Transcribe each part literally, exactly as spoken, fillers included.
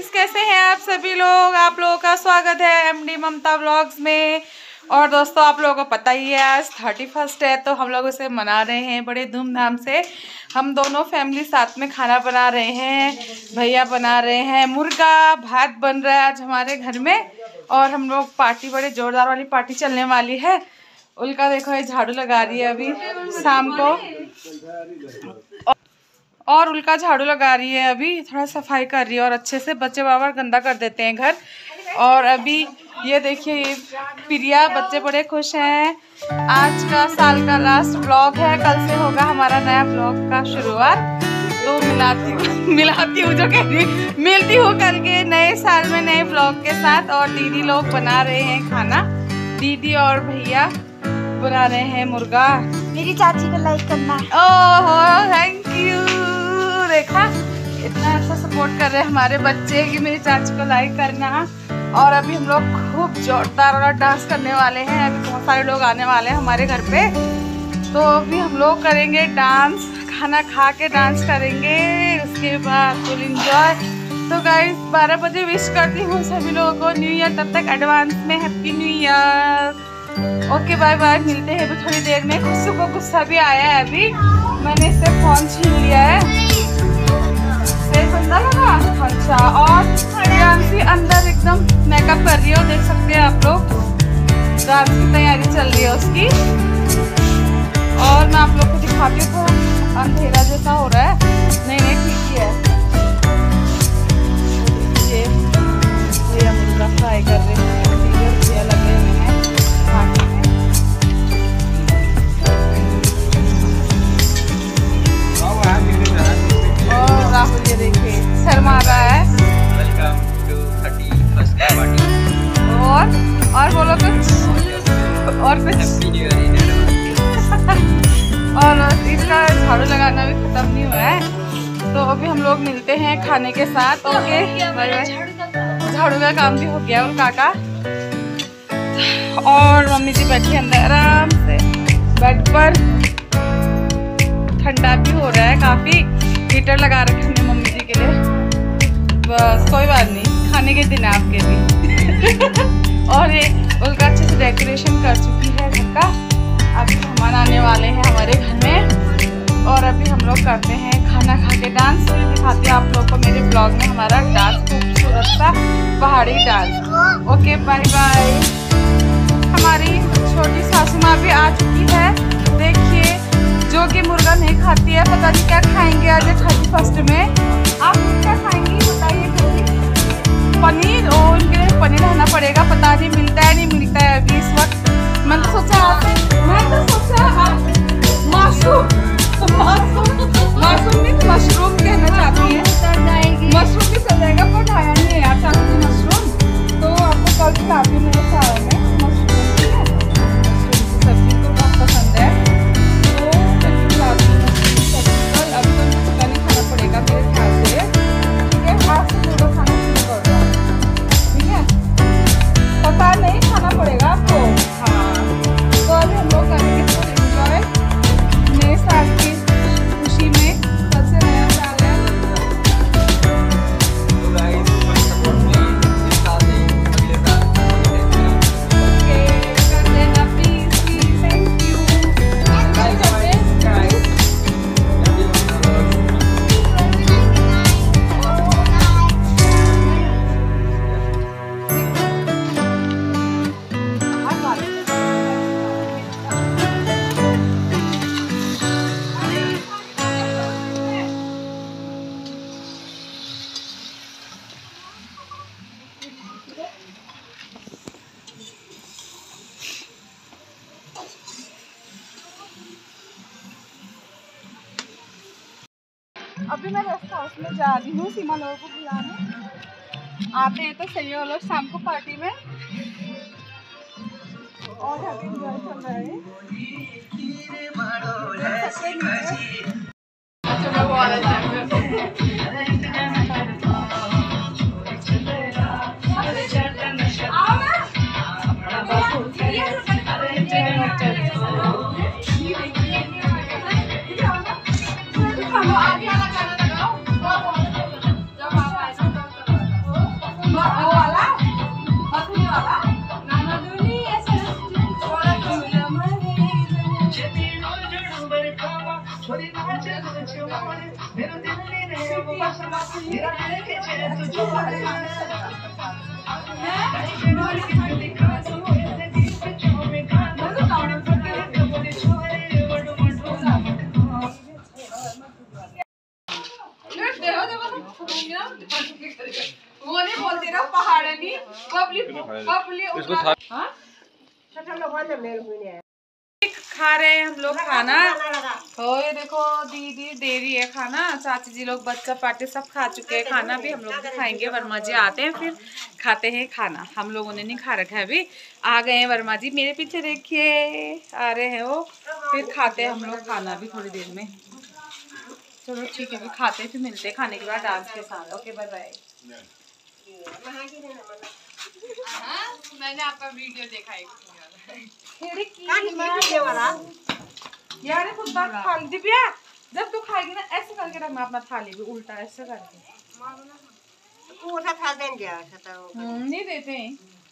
Friends, कैसे हैं आप सभी लोग। आप लोगों का स्वागत है एमडी ममता व्लॉग्स में। और दोस्तों, आप लोगों को पता ही है आज थर्टी फर्स्ट है, तो हम लोग उसे मना रहे हैं बड़े धूमधाम से। हम दोनों फैमिली साथ में खाना बना रहे हैं। भैया बना रहे हैं मुर्गा, भात बन रहा है आज हमारे घर में। और हम लोग पार्टी, बड़े जोरदार वाली पार्टी चलने वाली है। उल्का देखो, ये झाड़ू लगा रही है अभी शाम को, और उल्का झाड़ू लगा रही है अभी, थोड़ा सफाई कर रही है। और अच्छे से बच्चे बार गंदा कर देते हैं घर। और अभी ये देखिए, ये प्रिया, बच्चे बड़े खुश हैं। आज का साल का लास्ट ब्लॉग है, कल से होगा हमारा नया ब्लॉग का शुरुआत। तो मिलाती हूँ मिलाती हूँ जो कह रही मिलती हूँ कल के नए साल में नए ब्लॉग के साथ। और दीदी लोग बना रहे हैं खाना, दीदी और भैया बना रहे हैं मुर्गा। मेरी चाची को लाइक करना। Oh thank you. देखा, इतना अच्छा सपोर्ट कर रहे हैं हमारे बच्चे कि मेरी चाची को लाइक करना। और अभी हम लोग खूब जोरदार वाला डांस करने वाले हैं। अभी बहुत सारे लोग आने वाले हैं हमारे घर पे, तो अभी हम लोग करेंगे डांस। खाना खा के डांस करेंगे, उसके बाद फुल एंजॉय। तो गाइस, बारह बजे विश करती हूँ सभी लोगों को न्यू ईयर। तब तक एडवांस में happy new year. Okay bye bye, मिलते हैं अभी थोड़ी देर में। खुशबू को गुस्सा भी आया है, अभी मैंने इससे फोन छीन लिया है। लगा अच्छा। और डांसी अंदर एकदम मेकअप कर रही हो, देख सकते हैं आप लोग। डांस की तैयारी चल रही है उसकी। और मैं आप लोग को दिखाती हूँ, थोड़ा अंधेरा जैसा हो रहा है। नहीं नहीं ठीक ही है। ये ये मुर्गा फ्राई कर रहे हैं, ये लगे हुए हैं खाने में। और राहुल ये देखिए शर्मा रहा है। Welcome to thirty first party. और और बोलो कुछ, और कुछ। Happy new year. और इसका झाड़ू लगाना भी खत्म नहीं हुआ है, तो अभी हम लोग मिलते हैं खाने के साथ। Okay bye bye. झाड़ू का काम भी हो गया उनका का। और मम्मी जी बैठी अंदर आराम से बेड पर। ठंडा भी हो रहा है काफी, हीटर लगा रखे हमने मम्मी जी के लिए। बस कोई बात नहीं, खाने के दिन आपके भी। और ये उनका अच्छे से डेकोरेशन कर चुकी है घर का। अभी मेहमान आने वाले हैं हमारे घर में। और अभी हम लोग करते हैं खाना खा के डांस। दिखाती हूँ आप लोग को मेरे ब्लॉग में हमारा डांस, खूबसूरत सा पहाड़ी डांस। Okay bye bye. हमारी छोटी सासू माँ भी आ चुकी है, देखिए, जो कि मुर्गा नहीं खाती है। पता नहीं क्या खाएंगे आज थर्टी फर्स्ट में। आप क्या खाएंगी बताइए। पनीर, और उनके लिए पनीर रहना पड़ेगा। पता नहीं मिलता है नहीं मिलता है अभी इस वक्त। मैंने तो सोचा आपसे मैं तो सोचा आप मशरूम मशरूम नहीं मशरूम कहना चाहती है। मशरूम भी चल जाएगा, पर खाया नहीं है यार चाहती मशरूम। तो आपको कल खिलाती हूँ मेरे साल में मशरूम की है। मशरूम की सब्जी तो बहुत पसंद है, तो कल खिलाती हूँ मशरूम की सब्जी। कल अभी तो मुझे नहीं खाना पड़ेगा मेरे ख्याल से। ठीक है, हाथ से पूरा खाना शुरू कर दो। ठीक है, पता नहीं खाना पड़ेगा आपको। हाँ, तो अभी हम लोग करेंगे फुल एंजॉय नए साल की खुशी में। कल से नया साल है। तो गाइस, सपोर्ट में इस साल नहीं, अगले साल। ओके, कर देना please please, thank you. Bye bye guys. अभी मैं रेस्ट हाउस में जा रही हूँ सीमा लोगों को बुलाने। आते हैं तो सही है वो लोग शाम को पार्टी में। और हैप्पी एंजॉय चल रहा है। वो नहीं बोलते ना पहाड़ नहीं बबली बबली हाँ खा रहे हैं हम लोग खाना। हो ये देखो दीदी दे रही है खाना, चाची जी लोग बच्चा पार्टी सब खा चुके हैं, खाना भी हम लोग भी खाएंगे। वर्मा जी आते हैं फिर खाते हैं खाना, हम लोगों ने नहीं खा रखा है अभी। आ गए हैं वर्मा जी मेरे पीछे देखिए आ रहे हैं वो, फिर खाते हैं हम लोग खाना भी थोड़ी देर में। चलो ठीक है फिर खाते हैं, फिर मिलते हैं खाने के बाद डांस के साथ। Okay bye bye. मैंने आपका वीडियो देखा है यार, खुद बात खा ली दिव्या, जब तू खाएगी ना ऐसे करके रखना अपना थाली भी उल्टा ऐसे करके। उठा खा देंगे नहीं देते हैं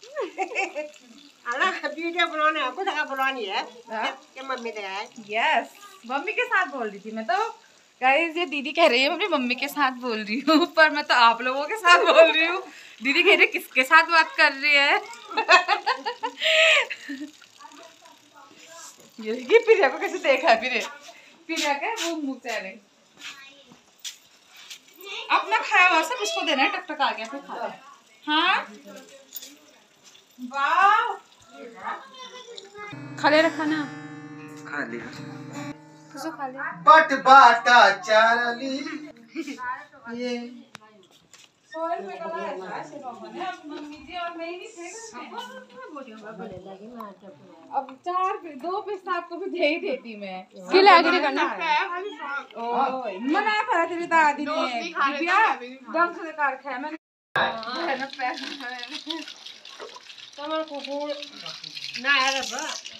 वीडियो बनाने आपको जगह बुलानी है क्या मम्मी दे है। यस मम्मी के साथ बोल रही थी मैं तो। गाइस ये दीदी कह रही है अपनी मम्मी के साथ बोल रही हूँ, पर मैं तो आप लोगों के साथ बोल रही हूँ। दीदी कह रही है किसके साथ बात कर रही है। ये देखिए प्रिया को कैसे देखा है, प्रिया प्रिया का वो मुंह से रहे अपना खाया हुआ सब इसको देना है। टक टक आ गया फिर खा ले। हाँ वाह खा ले रखा ना खा लिया कुछ खा ले बट बाटा चारली ये सोयल में कब आया से बाबा ने अब मम्मी जी और मैं ही नहीं थे। अब चार दो पैसा आपको भी दे ही देती मैं। किल आगे करना ओ मना करा तेरी दादी ने दिव्या दम से कार खाया मैंने है ना पैसा तमर कुकुर ना है रे बा